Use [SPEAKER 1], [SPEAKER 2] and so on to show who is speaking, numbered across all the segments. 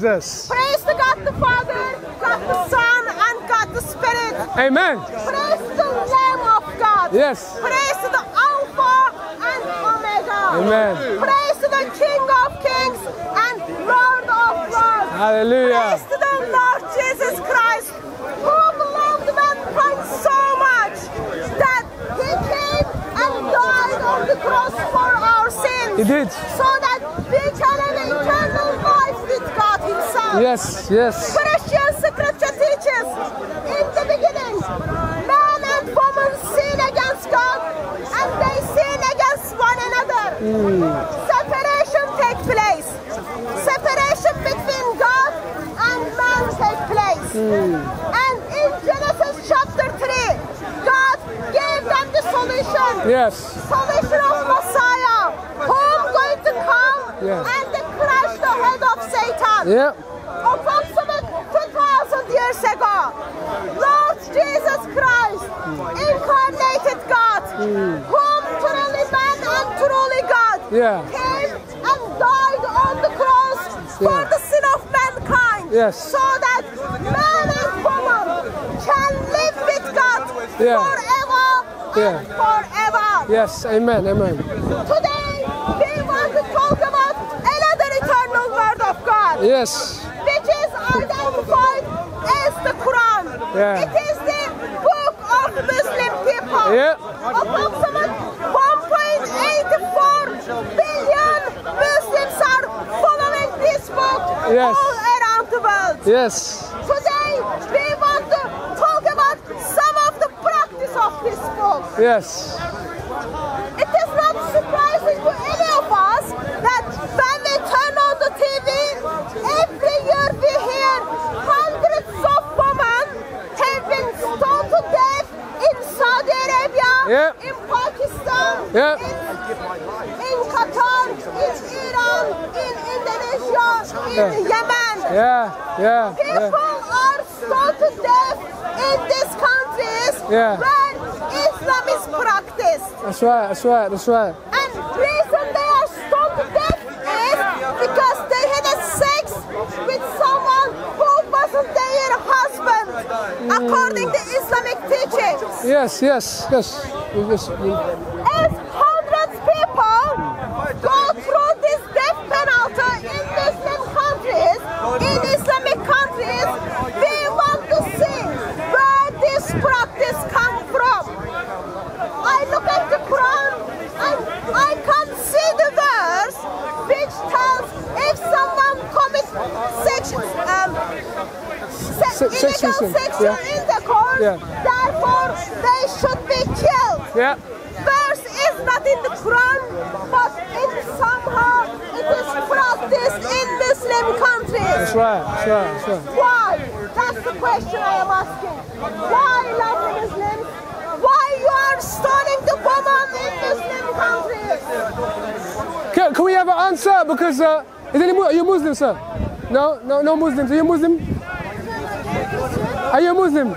[SPEAKER 1] Jesus.
[SPEAKER 2] Praise to God the Father, God the Son, and God the Spirit.
[SPEAKER 1] Amen.
[SPEAKER 2] Praise to the Lamb of God.
[SPEAKER 1] Yes.
[SPEAKER 2] Praise to the Alpha and Omega.
[SPEAKER 1] Amen.
[SPEAKER 2] Praise to the King of Kings and Lord of Lords.
[SPEAKER 1] Hallelujah.
[SPEAKER 2] Praise to the Lord Jesus Christ, who loved mankind so much that he came and died on the cross for our sins.
[SPEAKER 1] He did.
[SPEAKER 2] So that we can have eternal life with God Himself.
[SPEAKER 1] Yes, yes.
[SPEAKER 2] Christian scripture teaches, in the beginning, man and woman sin against God, and they sin against one another. Separation takes place. Separation between God and man takes place. And in Genesis chapter 3, God gave them the solution.
[SPEAKER 1] Yes.
[SPEAKER 2] Solution of Messiah, whom going to come and crush the head of Satan.
[SPEAKER 1] Yeah.
[SPEAKER 2] Approximately 2,000 years ago, Lord Jesus Christ, incarnated God, whom truly man and truly God, came and died on the cross for the sin of mankind, so that man and woman can live with God forever and forever.
[SPEAKER 1] Yes, amen, amen.
[SPEAKER 2] Today, we want to talk about another eternal word of God.
[SPEAKER 1] Yes.
[SPEAKER 2] Which is identified as the Quran. It is the book of Muslim people. Approximately 1.84 billion Muslims are following this book all around the world.
[SPEAKER 1] Yes.
[SPEAKER 2] Today, we want to talk about some of the practice of this book.
[SPEAKER 1] Yes.
[SPEAKER 2] It is not surprising to any of us that when we turn on the TV, every year we hear hundreds of women have been stoned to death in Saudi Arabia, in Pakistan, in Qatar, in Iran, in Indonesia, in Yemen. People are stoned to death in these countries where Islam is practiced.
[SPEAKER 1] That's right, that's right, that's right.
[SPEAKER 2] And the reason they are stoned to death is because they had a sex with someone who wasn't their husband, according to Islamic teachings.
[SPEAKER 1] Yes, yes, yes.
[SPEAKER 2] As hundreds of people go through this death penalty in Muslim countries, in Islamic countries, we want to see where this practice comes from. I look at the Quran and I can see the verse which tells if someone commits illegal sexual intercourse, therefore they should be killed. Verse is not in the Quran, but somehow it is practiced in Muslim countries.
[SPEAKER 1] That's right, that's right, that's right.
[SPEAKER 2] Why? That's the question I am asking. Why, lovely Muslims? Why you are stoning the woman in Muslim countries?
[SPEAKER 1] Can we have an answer? Because are you Muslim, sir? No, no, no Muslims. Are you Muslim? Are you a Muslim?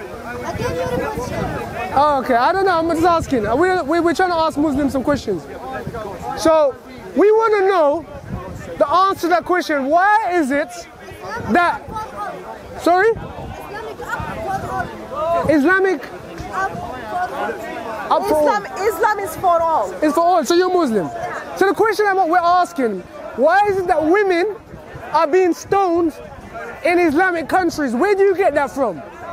[SPEAKER 1] Oh, okay. I don't know. I'm just asking. We're trying to ask Muslims some questions. So we want to know the answer to that question. Why is it that? Sorry? Islamic.
[SPEAKER 2] Islam is for all.
[SPEAKER 1] It's for all. So you're Muslim. So the question we're asking, why is it that women are being stoned in Islamic countries? Where do you get that from?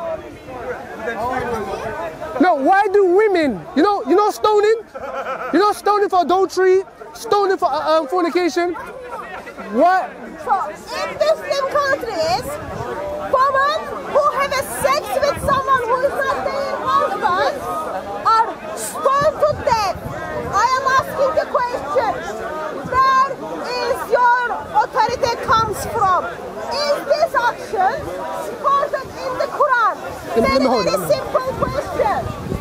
[SPEAKER 1] No, why do women, you know stoning? You know stoning for adultery, stoning for fornication? What?
[SPEAKER 2] So in Muslim countries, women who have a sex with someone who is not their husband are stoned to death. I am asking the question, where is your authority comes from? Is this action supported in the Quran? Very simple question.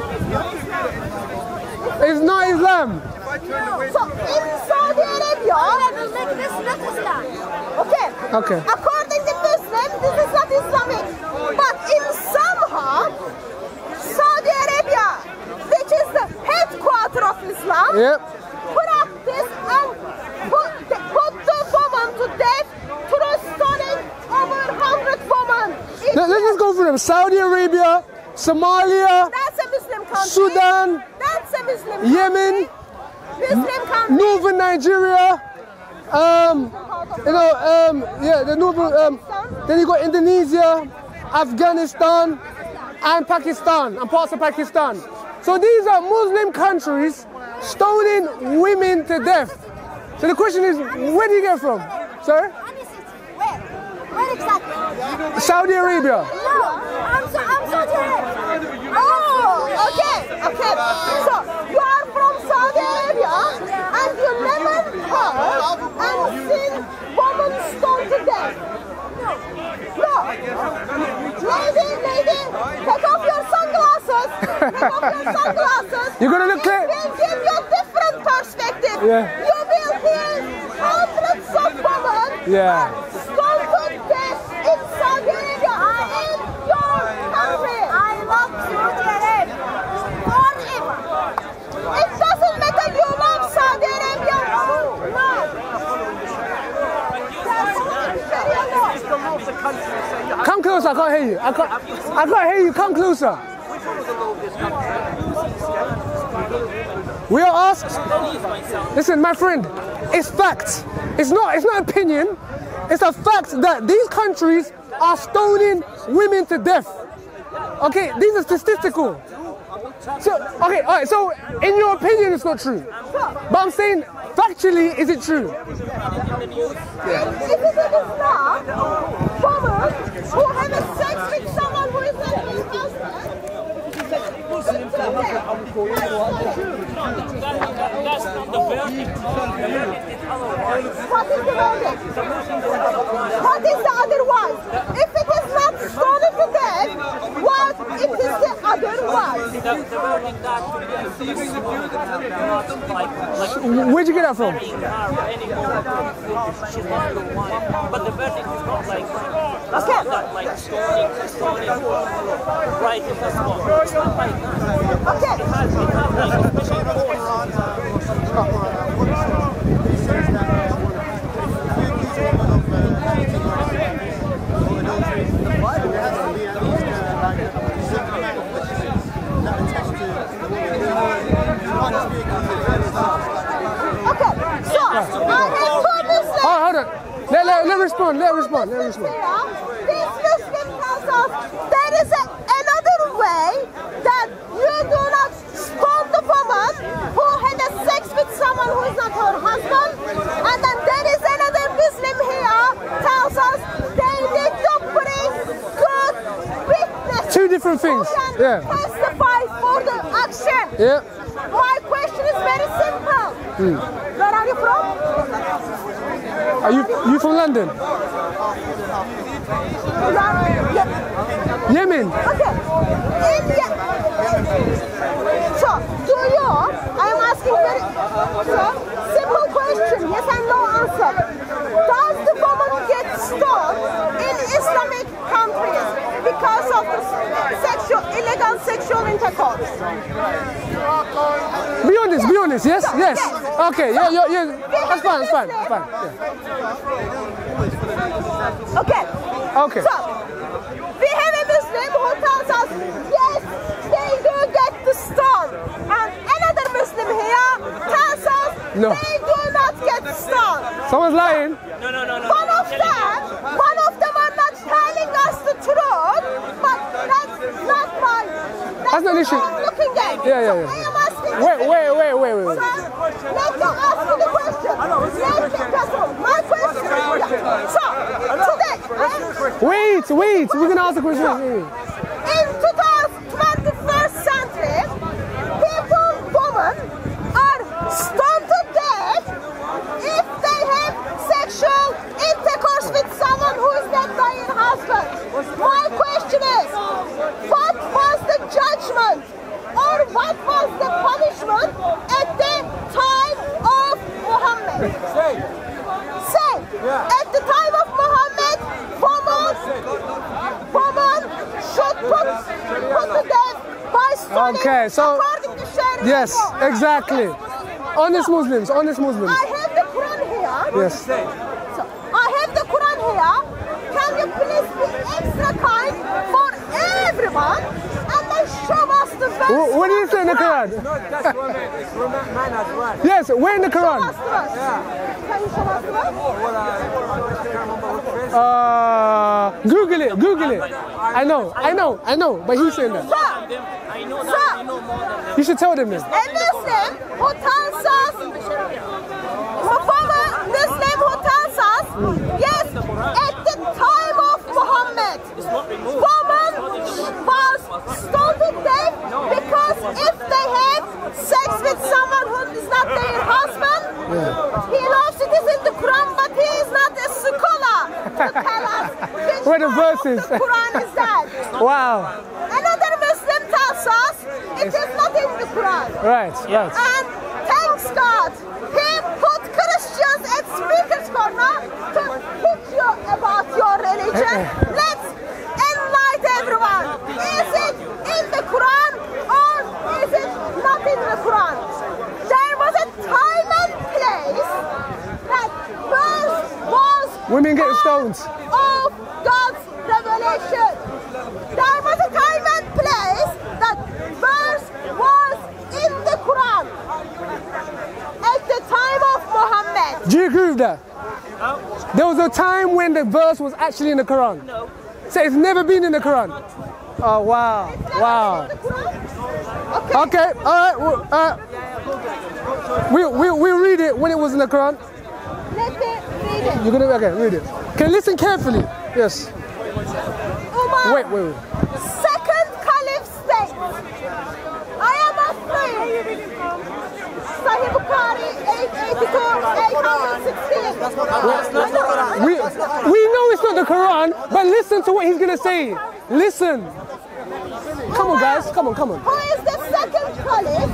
[SPEAKER 1] It's not Islam.
[SPEAKER 2] So in Saudi Arabia, this is not Islam. Okay. According to Muslims, this is not Islamic. But in somehow, Saudi Arabia, which is the headquarters of Islam, practice and put the woman to death through stoning over
[SPEAKER 1] let's just go through them. Saudi Arabia, Somalia,
[SPEAKER 2] That's a Muslim country.
[SPEAKER 1] Sudan,
[SPEAKER 2] That's a Muslim country.
[SPEAKER 1] Yemen,
[SPEAKER 2] Muslim country.
[SPEAKER 1] Northern Nigeria, yeah, the northern, then you got Indonesia, Afghanistan, and Pakistan, and parts of Pakistan. So these are Muslim countries stoning women to death. So the question is, where do you get from? Sir?
[SPEAKER 2] Where? Where exactly?
[SPEAKER 1] Saudi Arabia.
[SPEAKER 2] No, I'm Saudi Arabia. Oh, okay. So you are from Saudi Arabia and you never heard and seen women stoned to death. No. Lady, take off your sunglasses.
[SPEAKER 1] You're gonna look clear.
[SPEAKER 2] It will give you a different perspective.
[SPEAKER 1] Yeah.
[SPEAKER 2] You will hear hundreds of women
[SPEAKER 1] Yeah.
[SPEAKER 2] stoned to death in Saudi Arabia in your country. I love Saudi Arabia. Forever. It doesn't matter you love Saudi Arabia. No.
[SPEAKER 1] Come closer, I can't hear you. I can't hear you, come closer. We are asked, listen my friend, it's facts. It's not opinion. It's a fact that these countries are stoning women to death. Okay, these are statistical. So, okay, all right, so in your opinion it's not true. But I'm saying, factually, is it true?
[SPEAKER 2] If it is not, women who have sex with someone who is not his husband,
[SPEAKER 3] That's not the verdict. The verdict is otherwise.
[SPEAKER 2] what is the verdict? What is the otherwise? If it is not stoned to death, what it is the otherwise?
[SPEAKER 3] The verdict that
[SPEAKER 1] Where'd you get that from?
[SPEAKER 3] she's not the one. But the verdict is not like that's
[SPEAKER 2] Okay.
[SPEAKER 3] not that like stoning right in the spot. It's not like that.
[SPEAKER 2] Okay.
[SPEAKER 3] It has like special force.
[SPEAKER 2] Okay, so I have two Muslims.
[SPEAKER 1] Oh, hold on. Let respond.
[SPEAKER 2] This Muslim tells us there is another way that you do not stone the woman who had a sex with someone who is not her husband, and then there is another Muslim here tells us they need to bring good witnesses.
[SPEAKER 1] Two different things.
[SPEAKER 2] Who can
[SPEAKER 1] Yeah.
[SPEAKER 2] testify for the action.
[SPEAKER 1] Yeah.
[SPEAKER 2] My question is very simple. Where are you from?
[SPEAKER 1] Are you from London? Yemen.
[SPEAKER 2] Okay. So, do you, I am asking very simple question, yes and no answer. Does the woman get stoned in Islamic countries because of illegal sexual intercourse?
[SPEAKER 1] Be honest, yes? Yes. Okay, yeah. That's fine. Yeah. Okay.
[SPEAKER 2] So, we have a Muslim who tells us, yes, they do get the stone. And another Muslim here tells us
[SPEAKER 1] No.
[SPEAKER 2] they do not get stone.
[SPEAKER 1] Someone's lying.
[SPEAKER 3] No.
[SPEAKER 2] One of them are not telling us the truth, but that's not my,
[SPEAKER 1] That's not an issue.
[SPEAKER 2] what I'm looking at.
[SPEAKER 1] Yeah.
[SPEAKER 2] So I am asking
[SPEAKER 1] Wait.
[SPEAKER 2] Sir, let me ask you the question. My question is, so, today,
[SPEAKER 1] Wait. We're gonna ask the question.
[SPEAKER 2] in 21st century, women are stoned to death if they have sexual intercourse with someone who is not their husband. My question is, what was the judgment or what was the punishment at the time of Muhammad? Say, at the time of Muhammad, woman should put to death by stoning
[SPEAKER 1] Okay, so
[SPEAKER 2] according to Sharia
[SPEAKER 1] yes,
[SPEAKER 2] law.
[SPEAKER 1] exactly. Honest Muslims.
[SPEAKER 2] I have the Quran here.
[SPEAKER 1] Yes.
[SPEAKER 2] So, I have the Quran here. Can you please be extra kind
[SPEAKER 1] What do you say in the Quran?
[SPEAKER 4] Not just women, it's man as well.
[SPEAKER 1] Yes, where in the Quran?
[SPEAKER 2] Can you show us the verse?
[SPEAKER 1] Google it, Google it. I know, but he's saying that.
[SPEAKER 3] I know that, I know more than them.
[SPEAKER 1] You should tell them this.
[SPEAKER 2] A Muslim who tells us, Muslim who tells us, yes, at the time of Muhammad, woman was stoned to death because if they had sex with someone who is not their husband, he knows it is in the Quran, but he is not a scholar to tell us which
[SPEAKER 1] Where the
[SPEAKER 2] part of
[SPEAKER 1] verses.
[SPEAKER 2] the Quran is that.
[SPEAKER 1] Wow.
[SPEAKER 2] Another Muslim tells us it is not in the Quran.
[SPEAKER 1] Right.
[SPEAKER 2] And thanks God, he put Christians at speaker's corner to teach you about your religion. Let's enlighten everyone. Is it in the Quran or is it not in the Quran? There was a time and place that verse was
[SPEAKER 1] Women get stoned.
[SPEAKER 2] of God's revelation. There was a time and place that verse was in the Quran. At the time of Muhammad.
[SPEAKER 1] Do you agree with that? There was a time when the verse was actually in the Quran.
[SPEAKER 3] No.
[SPEAKER 1] So it's never been in the Quran. Oh wow, wow. Okay, all right. We'll read it when it was in the Quran.
[SPEAKER 2] Let me read it.
[SPEAKER 1] You're gonna read it. Okay, listen carefully. Yes.
[SPEAKER 2] Umar,
[SPEAKER 1] Wait.
[SPEAKER 2] second caliph states, I am afraid. Sahih Bukhari 882, 816.
[SPEAKER 1] We know it's not the Quran, but listen to what he's gonna say. Listen. Come on, guys. Come on.
[SPEAKER 2] Who is the second caliph?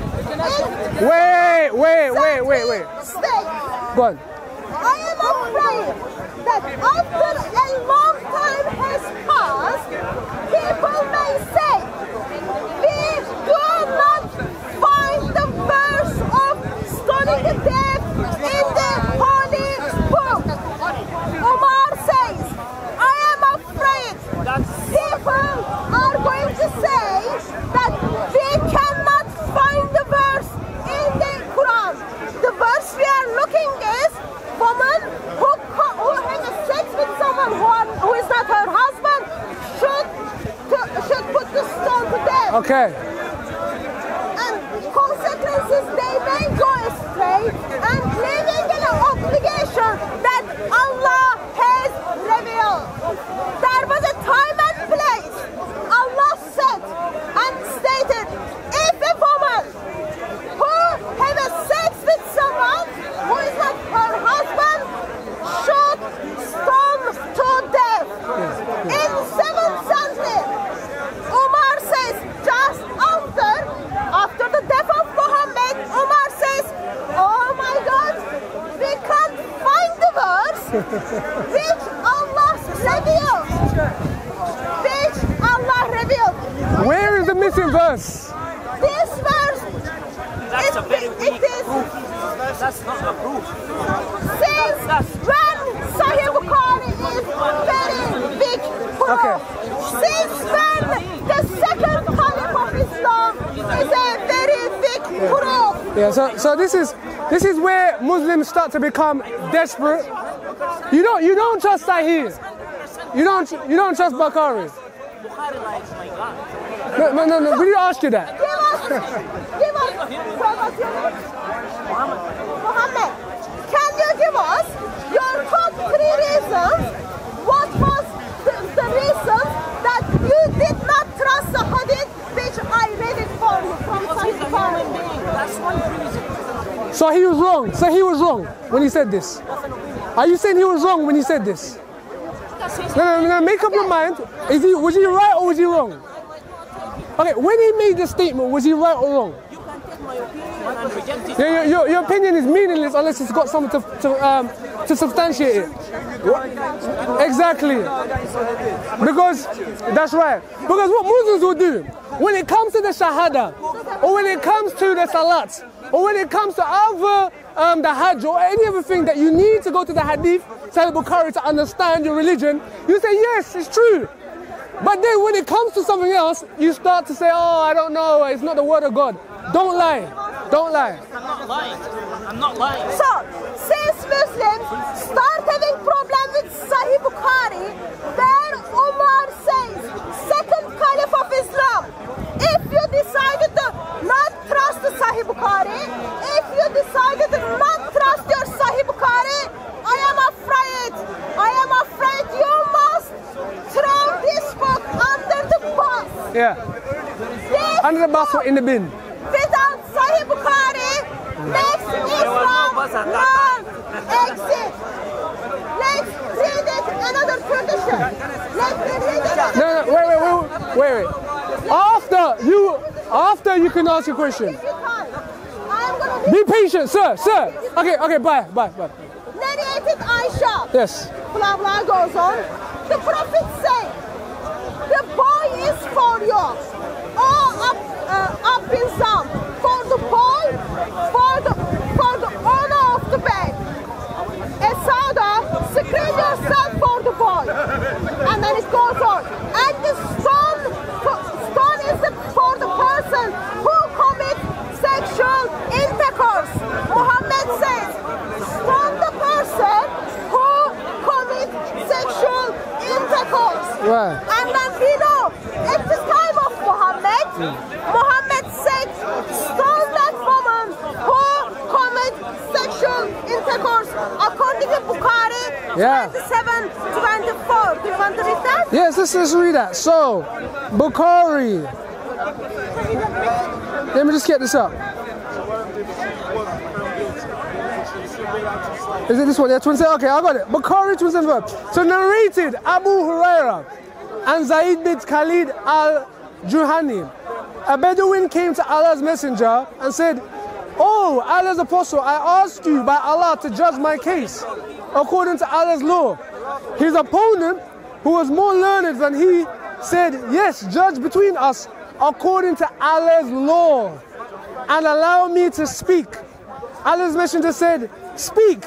[SPEAKER 1] Wait.
[SPEAKER 2] States,
[SPEAKER 1] Go on.
[SPEAKER 2] I am afraid that after a long time has passed, people may say, we do not find the verse of stoning to death in the holy book. Umar says, I am afraid people are going to say that we cannot find the verse in the Quran. The verse we are looking is woman who has sex with someone who is not her husband should put the stone to death.
[SPEAKER 1] Okay.
[SPEAKER 2] And consequences, they may go astray and living in an obligation that Allah has revealed. There was a time and place. Allah said and stated, if a woman who has sex with someone who is not her husband should stone to death. In 7th century, Umar says, just after the death of Muhammad, Umar says, oh my God, we can't find the verse which Allah revealed.
[SPEAKER 1] Where is the missing verse?
[SPEAKER 2] This verse,
[SPEAKER 3] That's a very weak
[SPEAKER 2] it is,
[SPEAKER 3] proof. That's not a proof.
[SPEAKER 2] since when Sahih Bukhari is very big proof.
[SPEAKER 1] Okay.
[SPEAKER 2] Since when the second caliph of Islam is a very big proof.
[SPEAKER 1] Yeah. So this is where Muslims start to become desperate. You don't trust Sahih. You don't trust Bukhari.
[SPEAKER 3] Bukhari lies, my God.
[SPEAKER 1] No. We didn't ask you that.
[SPEAKER 2] Give us, what was your name? Muhammad. Can you give us your top 3 reasons? What was the reasons that you did not trust the hadith which I read it for you from Sahih Bukhari?
[SPEAKER 3] That's one reason.
[SPEAKER 1] So he was wrong when he said this. Are you saying he was wrong when he said this? No. Make up your mind. Was he right or was he wrong? Okay, when he made the statement, was he right or wrong?
[SPEAKER 3] You can take my opinion and reject it.
[SPEAKER 1] Yeah, your opinion is meaningless unless it's got something to substantiate it. Exactly. Because that's right. Because what Muslims will do when it comes to the Shahada, or when it comes to the Salat, or when it comes to other the Hajj or any other thing that you need to go to the Hadith, Sahih Bukhari to understand your religion, you say yes, it's true. But then when it comes to something else, you start to say, oh, I don't know, it's not the word of God. Don't lie. Don't lie.
[SPEAKER 3] I'm not lying. I'm not lying.
[SPEAKER 2] So, since Muslims start having problem with Sahih Bukhari, then Umar says, second caliph of Islam, if you decided to not trust the Sahih Bukhari, if you decided to not trust your Sahih Bukhari, I am afraid you must throw this book under the bus.
[SPEAKER 1] Yeah.
[SPEAKER 2] This
[SPEAKER 1] Under the bus or in the bin.
[SPEAKER 2] without Sahih Bukhari makes Islam non-exist. Let's read it another tradition. Let's read it.
[SPEAKER 1] No, wait. After you can ask your question.
[SPEAKER 2] I'm gonna
[SPEAKER 1] Be patient, sir. Okay, bye.
[SPEAKER 2] narrated Aisha.
[SPEAKER 1] Yes.
[SPEAKER 2] Blah blah goes on. The Prophet said, the boy is for you. Oh, up in some. For the boy, for the owner of the bed. Asada, secrete yourself for the boy. And then it goes on. And the stone is for the person who commits sexual intercourse. Muhammad says, stone the person who commits sexual intercourse.
[SPEAKER 1] Right.
[SPEAKER 2] And then we know, at the time of Muhammad said, stone that woman who commits sexual intercourse. According to Bukhari,
[SPEAKER 1] Yeah.
[SPEAKER 2] 27:24. Do you want to read that?
[SPEAKER 1] Yes, let's read that. So, Bukhari. Let me just get this up. Is it this one? Yeah, 27. Okay, I got it. Bukhari 27. So narrated Abu Huraira and Zaid bin Khalid al-Juhani. A Bedouin came to Allah's messenger and said, "Oh, Allah's apostle, I ask you by Allah to judge my case according to Allah's law." His opponent, who was more learned than he, said, "Yes, judge between us according to Allah's law and allow me to speak." Allah's messenger said, "Speak."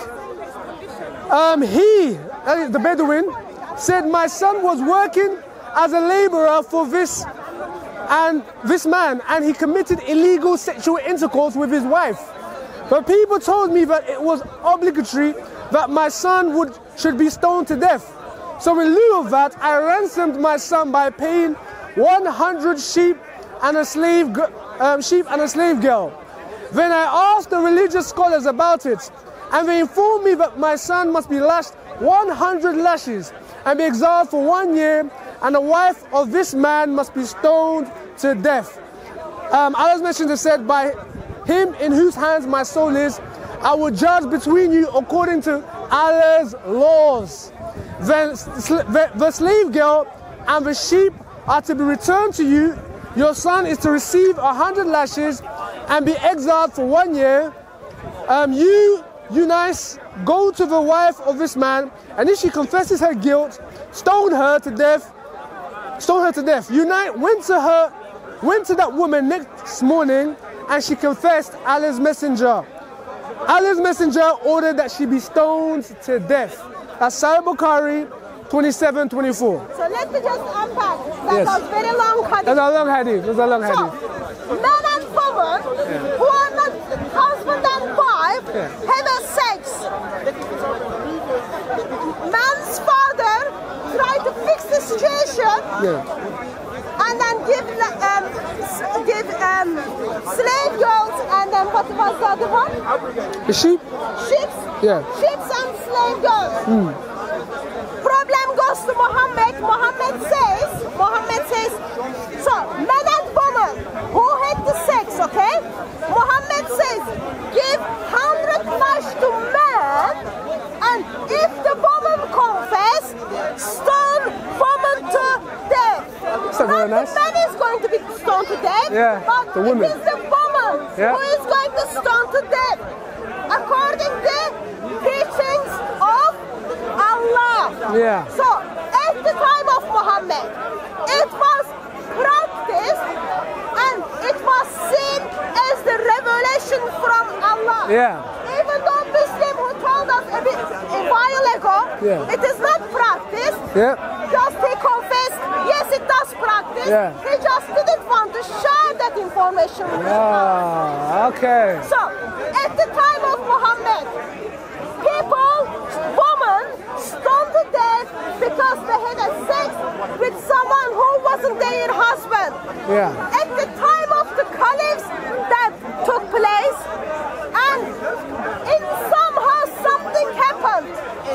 [SPEAKER 1] The Bedouin, said, "My son was working as a laborer for this man, and he committed illegal sexual intercourse with his wife. But people told me that it was obligatory that my son should be stoned to death. So in lieu of that, I ransomed my son by paying 100 sheep and a slave girl. Then I asked the religious scholars about it, and they informed me that my son must be lashed 100 lashes and be exiled for 1 year, and the wife of this man must be stoned to death." Allah's messenger said, "By him in whose hands my soul is, I will judge between you according to Allah's laws. Then the slave girl and the sheep are to be returned to you. Your son is to receive 100 lashes and be exiled for 1 year. You, Eunice, go to the wife of this man, and if she confesses her guilt, stone her to death. Eunice went to that woman next morning, and she confessed Allah's messenger. Allah's messenger ordered that she be stoned to death." That's Sahih Bukhari 27:24.
[SPEAKER 2] So let me just unpack. That
[SPEAKER 1] Yes.
[SPEAKER 2] was very long hadith.
[SPEAKER 1] That's a long hadith.
[SPEAKER 2] So, man and woman who are not husband and wife have a sex. Man's father tried to fix the situation and then give slave girls, and then what was the other one?
[SPEAKER 1] The sheep?
[SPEAKER 2] Ships?
[SPEAKER 1] Yeah.
[SPEAKER 2] Ships and slave girls. Problem goes to Muhammad. Muhammad says, so man and woman who had the sex, okay? Muhammad says, give 100 lash to man, and if the woman confess, stone woman to death.
[SPEAKER 1] That's very nice.
[SPEAKER 2] The man is going to be stoned to death,
[SPEAKER 1] Yeah,
[SPEAKER 2] but
[SPEAKER 1] the woman.
[SPEAKER 2] it is the woman
[SPEAKER 1] Yeah.
[SPEAKER 2] who is going to stone to death. According to teachings of Allah.
[SPEAKER 1] Yeah.
[SPEAKER 2] So, at the time of Muhammad, it was practiced and it was seen as the revelation from Allah.
[SPEAKER 1] Yeah.
[SPEAKER 2] Even though Muslim who told us a while ago,
[SPEAKER 1] Yeah.
[SPEAKER 2] it is not practiced.
[SPEAKER 1] Yeah.
[SPEAKER 2] Just he confessed, yes, it this,
[SPEAKER 1] Yeah.
[SPEAKER 2] he just didn't want to share that information with us.
[SPEAKER 1] Ah, okay.
[SPEAKER 2] So, at the time of Muhammad, people, women, stoned to death because they had a sex with someone who wasn't their husband.
[SPEAKER 1] Yeah.
[SPEAKER 2] At the time of the caliphs, that took place, and somehow something happened.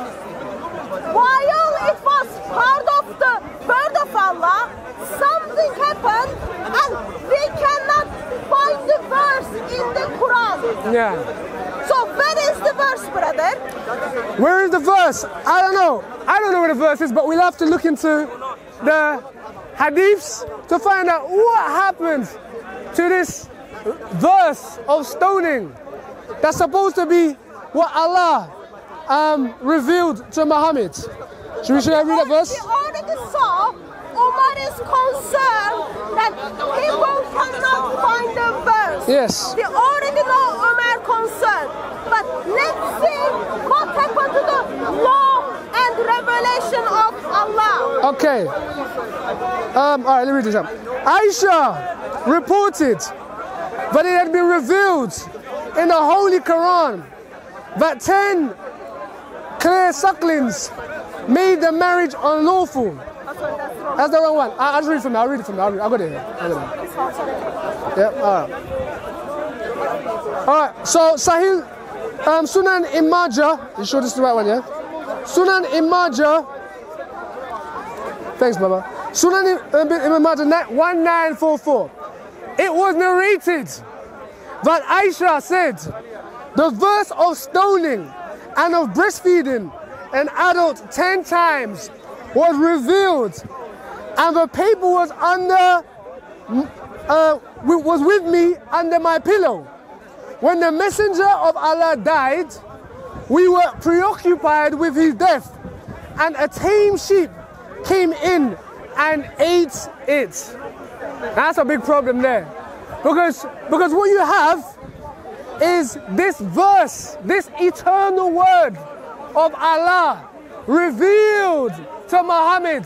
[SPEAKER 2] While it was part of the word of Allah, something happened, and we cannot find the verse in the Quran.
[SPEAKER 1] Yeah.
[SPEAKER 2] So where is the verse, brother?
[SPEAKER 1] Where is the verse? I don't know. I don't know where the verse is, but we'll have to look into the hadiths to find out what happened to this verse of stoning. That's supposed to be what Allah revealed to Muhammad. Should I read that verse?
[SPEAKER 2] We already saw Umar is concerned that people cannot find the verse.
[SPEAKER 1] Yes.
[SPEAKER 2] We already know Umar concerned. But let's see what happened to the law and revelation of Allah.
[SPEAKER 1] Okay. All right, let me read this up. Aisha reported that it had been revealed in the Holy Quran that 10 clear sucklings made the marriage unlawful. That's the wrong one. I'll read it from there. I'll read it from there. I'll go there. Yep. All right. All right. So Sahih Sunan Ibn Majah. You sure this is the right one? Yeah. Sunan Ibn Majah. Thanks, Baba. Sunan Ibn Majah 1944. It was narrated that Aisha said, the verse of stoning and of breastfeeding an adult 10 times was revealed, and the paper was was with me under my pillow. When the messenger of Allah died, we were preoccupied with his death, and a tame sheep came in and ate it. That's a big problem there, because what you have is this verse, this eternal word of Allah revealed to Muhammad,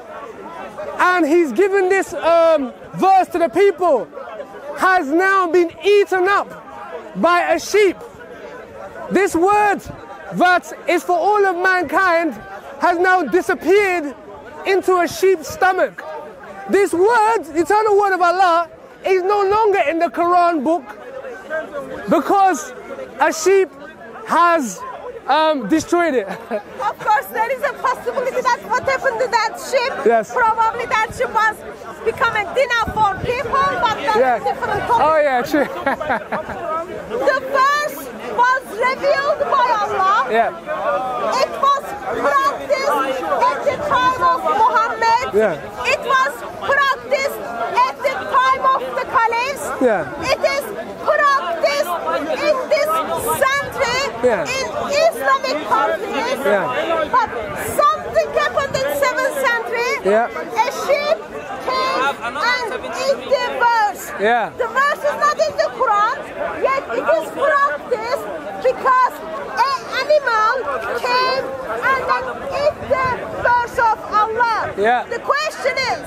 [SPEAKER 1] and he's given this verse to the people, has now been eaten up by a sheep. This word that is for all of mankind has now disappeared into a sheep's stomach. This word, the eternal word of Allah, is no longer in the Quran book because a sheep has destroyed it.
[SPEAKER 2] Of course, there is a possibility that what happened to that ship,
[SPEAKER 1] Yes.
[SPEAKER 2] probably that ship was becoming dinner for people, but that's
[SPEAKER 1] Yeah.
[SPEAKER 2] a different topic.
[SPEAKER 1] Oh yeah, true.
[SPEAKER 2] The verse was revealed by Allah.
[SPEAKER 1] Yeah.
[SPEAKER 2] It was practiced at the time of Muhammad.
[SPEAKER 1] Yeah.
[SPEAKER 2] It was practiced at the time of the caliphs.
[SPEAKER 1] Yeah.
[SPEAKER 2] It is practiced in this century,
[SPEAKER 1] Yeah.
[SPEAKER 2] in Islamic countries.
[SPEAKER 1] Yeah.
[SPEAKER 2] But something happened in 7th century.
[SPEAKER 1] Yeah.
[SPEAKER 2] A sheep came and ate the verse.
[SPEAKER 1] Yeah.
[SPEAKER 2] The verse is not in the Quran, yet it is practiced because an animal came and then ate the verse of Allah.
[SPEAKER 1] Yeah.
[SPEAKER 2] The question is,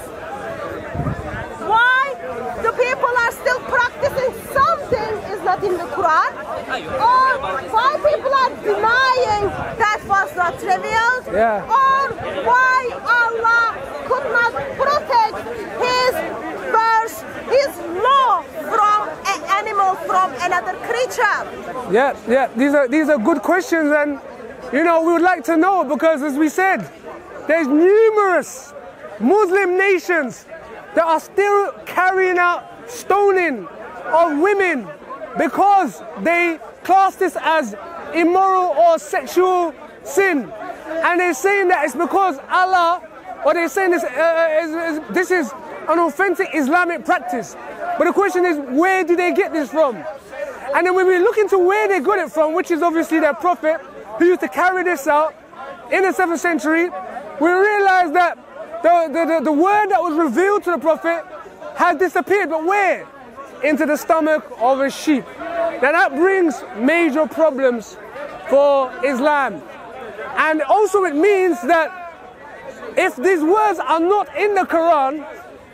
[SPEAKER 2] why the people are still practicing something is not in the Quran, or why people are denying that was not revealed,
[SPEAKER 1] Yeah.
[SPEAKER 2] or why Allah could not protect his verse, his law from an animal, from another creature.
[SPEAKER 1] Yeah, yeah. These are good questions, and we would like to know, because as we said, there's numerous Muslim nations that are still carrying out stoning of women because they class this as immoral or sexual sin, and they're saying that it's because Allah, or they're saying this is an authentic Islamic practice. But the question is, where do they get this from? And then when we look into where they got it from, which is obviously their prophet, who used to carry this out in the 7th century, we realize that the word that was revealed to the prophet has disappeared. But where? Into the stomach of a sheep. Now that brings major problems for Islam. And also it means that if these words are not in the Quran,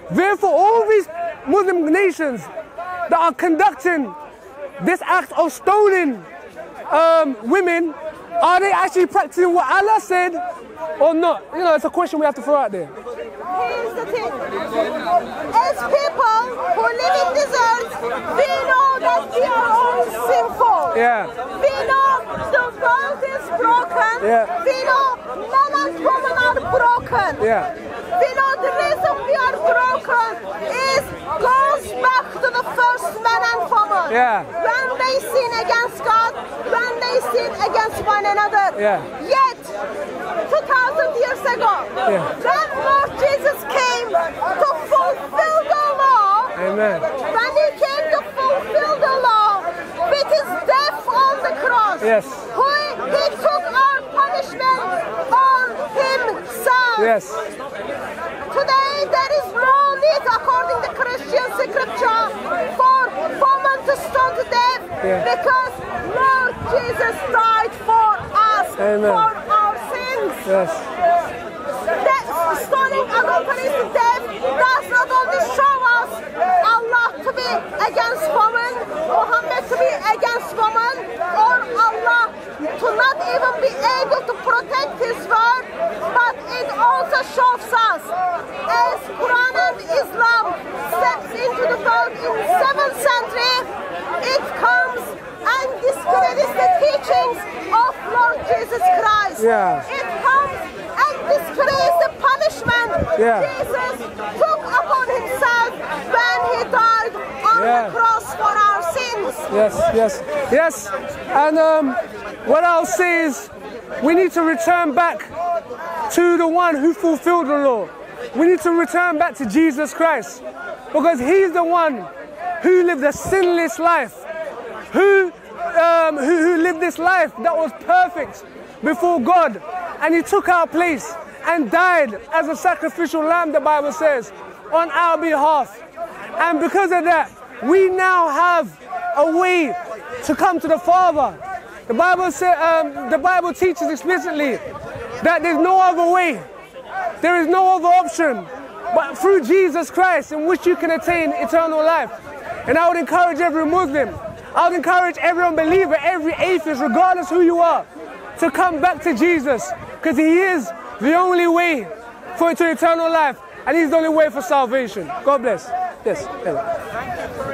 [SPEAKER 1] Therefore, all these Muslim nations that are conducting this act of stoning women, are they actually practicing what Allah said or not? You know, it's a question we have to throw out there.
[SPEAKER 2] Here's the thing. As people who live in this earth, we know that we are all sinful.
[SPEAKER 1] Yeah.
[SPEAKER 2] We know the world is broken.
[SPEAKER 1] Yeah.
[SPEAKER 2] We know men and women are broken.
[SPEAKER 1] Yeah.
[SPEAKER 2] We know the reason we are broken goes back to the first man and woman.
[SPEAKER 1] Yeah.
[SPEAKER 2] When they sin against God, when they sin against one another.
[SPEAKER 1] Yeah.
[SPEAKER 2] Yet, 2,000 years ago, when Lord Jesus came to fulfill the law,
[SPEAKER 1] Amen.
[SPEAKER 2] when he came to fulfill the law with his death on the cross,
[SPEAKER 1] Yes.
[SPEAKER 2] he took our punishment on himself.
[SPEAKER 1] Yes.
[SPEAKER 2] Today there is no need, according to Christian scripture, for women to stone to death because Lord Jesus died for us,
[SPEAKER 1] Amen.
[SPEAKER 2] for our sins.
[SPEAKER 1] Yes.
[SPEAKER 2] That stoning adultery to death does not only show us Allah to be against women, Muhammad to be against women, or Allah to not even be able to protect his word, but it also shows us as Quran and Islam steps into the world in 7th century, it comes and discredits the teachings of Lord Jesus Christ.
[SPEAKER 1] Yeah.
[SPEAKER 2] It comes and discredits the punishment Jesus took upon himself when he died on the cross for our sins.
[SPEAKER 1] Yes, yes, yes. And what I'll say is we need to return back to the one who fulfilled the law. We need to return back to Jesus Christ because he's the one who lived a sinless life, who lived this life that was perfect before God, and he took our place and died as a sacrificial lamb, the Bible says, on our behalf. And because of that, we now have a way to come to the Father. The Bible says, the Bible teaches explicitly that there's no other way, there is no other option but through Jesus Christ in which you can attain eternal life. And I would encourage every Muslim, I would encourage every unbeliever, every atheist, regardless who you are, to come back to Jesus, because he is the only way to eternal life, and he's the only way for salvation. God bless. Yes.